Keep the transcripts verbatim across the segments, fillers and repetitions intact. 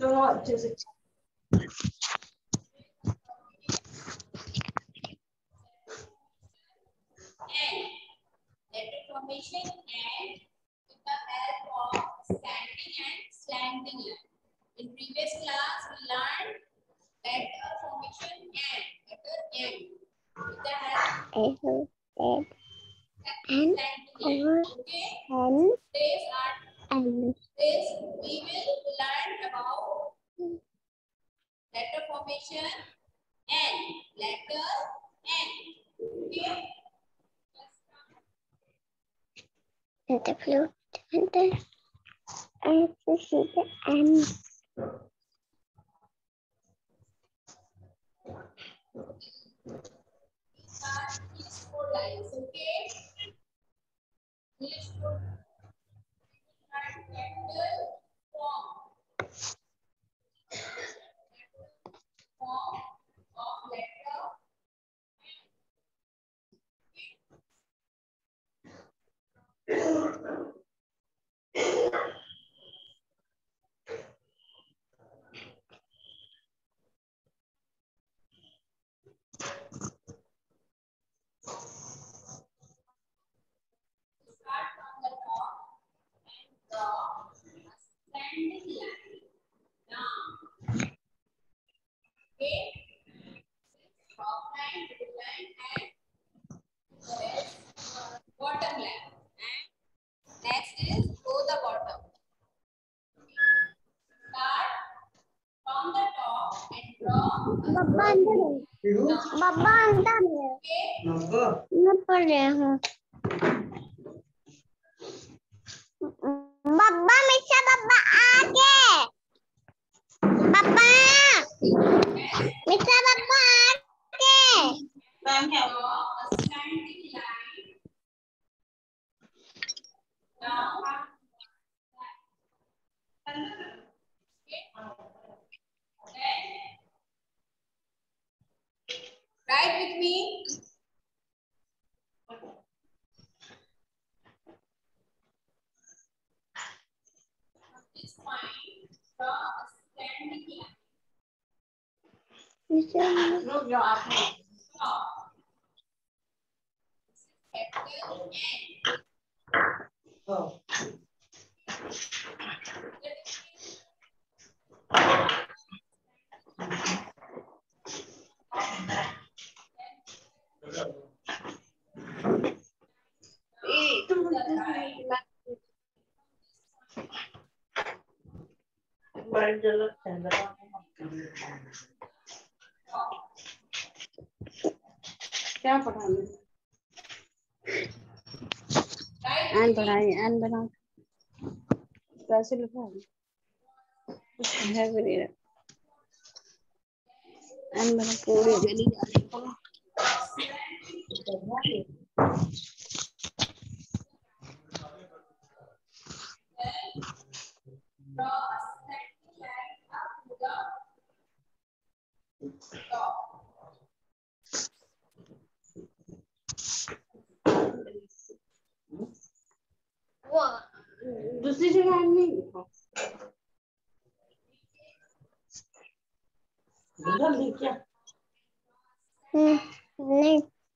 दोनों अच्छे से letter formation and with the help of slanting and slanting line. In previous class, we learned letter formation and letter N with the help of slanting line. Okay. Today's art. This we will learn about letter formation and letter N. Okay. And the flute and the and the sugar and These are these four lines, okay? These four letter form. Form of letter. Start from the top and draw a standing line down. Okay? Top line, middle line, and this bottom line. And next is go the bottom. Start from the top and draw a Baba अंदर है Baba अंदर है okay? मैं पढ़ रहा हूँ Baba मिर्चा Baba आगे Baba मिर्चा Baba आगे Draw a standing line down. Okay? Then write with me. From this point, draw a standing line. मिर्चा रुक जाओ आप Stop. This is capital N. Oh. क्या पढ़ाने आन पढ़ाई आन बना कैसे लिखा कुछ है भी नहीं आन बना पूरी गली जा रही है Draw a standing line up to the top. वो दूसरी जगह नहीं लिखा उधर लिख क्या नहीं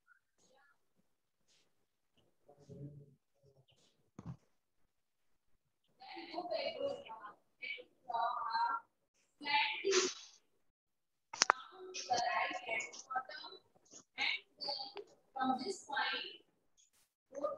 Then move across and draw a slanting down to the right hand bottom, and then from this point, put,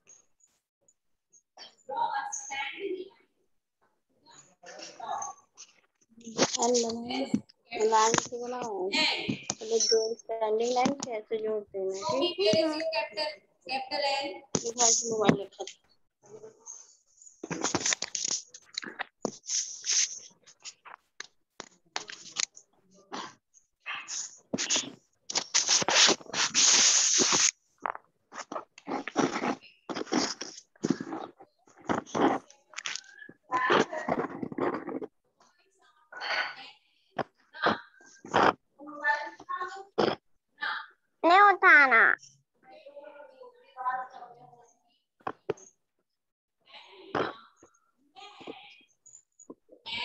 draw a standing line to the top. आन बनाए लाइन से बनाओ N. पहले दो स्टैंडिंग लाइन कैसे जोड़ते हैं Show me where is your capital capital N? दिखाई मोबाइल रखा नहीं उठाना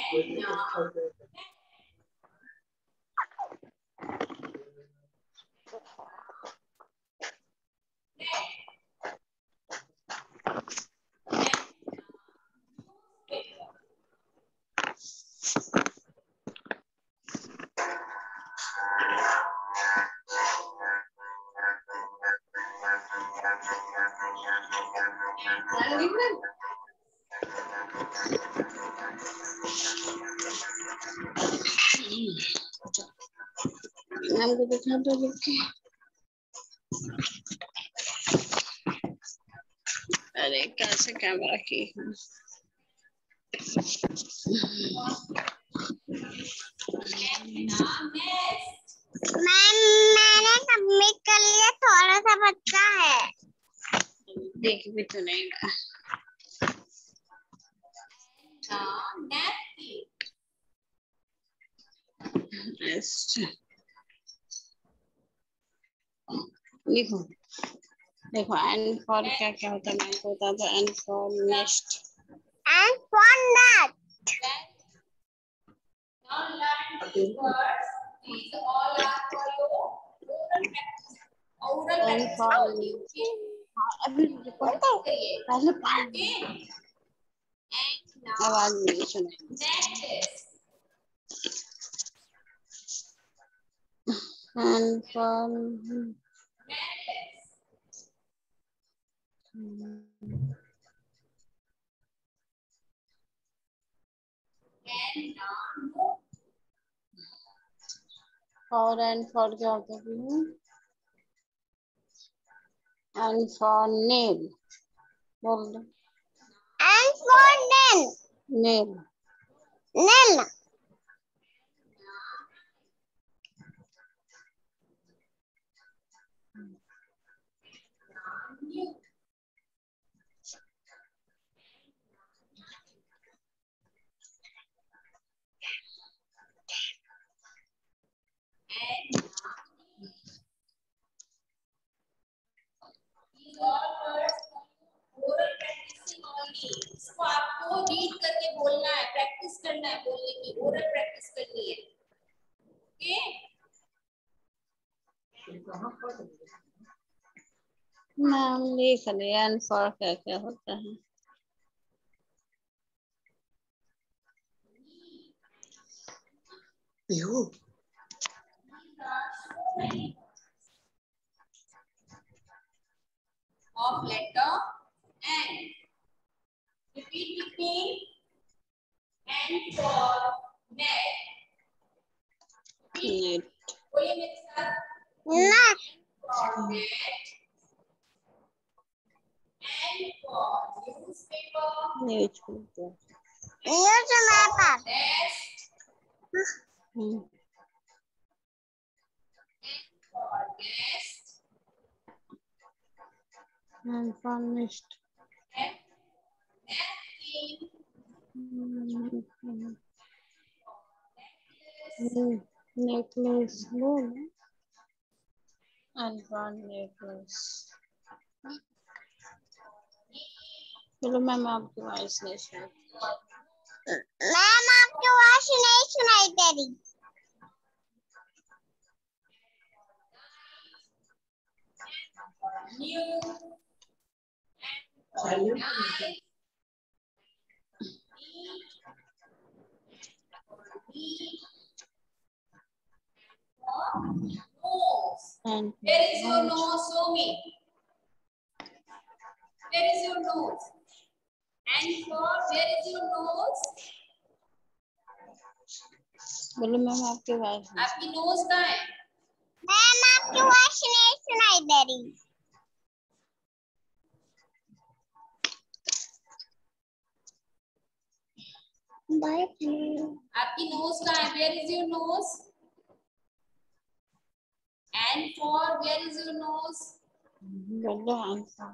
नाम को दिखा दो लिख के। अरे कैसे कैमरा की हूँ। मैम मैंने सबमिट कर लिया, थोड़ा सा बच्चा है। देख भी तो नहीं रहा। लिखो देखो एंड फॉर क्या क्या होता है मैम को बता दो। And for next And for that. Now learn these words. These all are for your oral practice. Oral and practice. For Okay. अभी रिकॉर्ड करिए. पहले Okay. And now आवाज नहीं सुनाई। next is and for next. And now no. For and for क्या होता है? And for nail बोल दो। And for nail. Nail Nail. New. And these all words oral practicing only. इसको आपको रीड करके बोलना है, प्रैक्टिस करना है, बोलने की ओरल प्रैक्टिस करनी है। ओके? मैम लिख लिया। एंड फॉर क्या क्या होता है? You Of letter N. Repeat with me. N for net. Net बोलिए मेरे साथ. Nut. For net. N for newspaper. Newspaper Newspaper. Nest. Hmm N for nest. And for next N napkin. Necklace बोल। And for necklace चलो ma'am आपकी voice नहीं सुनी। Ma'am आपकी आवाज नहीं सुनाई दे रही। New. And nice. Neat. Nose. And Where is your nose? Show me. Where is your nose? And for where is your nose? बोलो मैम आपकी वॉइस आपकी nose कहाँ है? मैम आपकी आवाज नहीं सुनाई दे रही। बाय। आपकी nose कहाँ है? Where is your nose? And for where is your nose? बोलो and for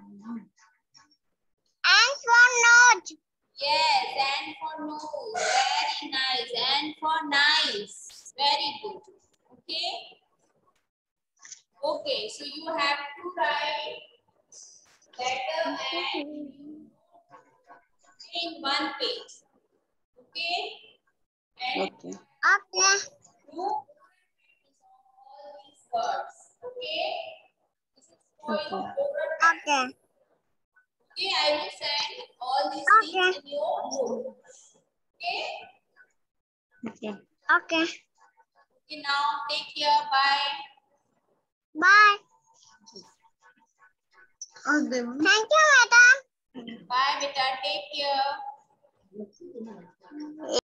And for nose. Yes, and for nose. Very nice. And for nice. Very good. Okay. Okay. So you have to write letter and in one page. Okay. Okay. Okay. Group all these words. Okay. This is for Okay. your oral Okay. Okay, I will send all these Okay. things in your book. Okay. Okay. Okay. Okay, now take care. Bye. Bye. Oh, they will. Thank you, madam. Bye, beta. Take care.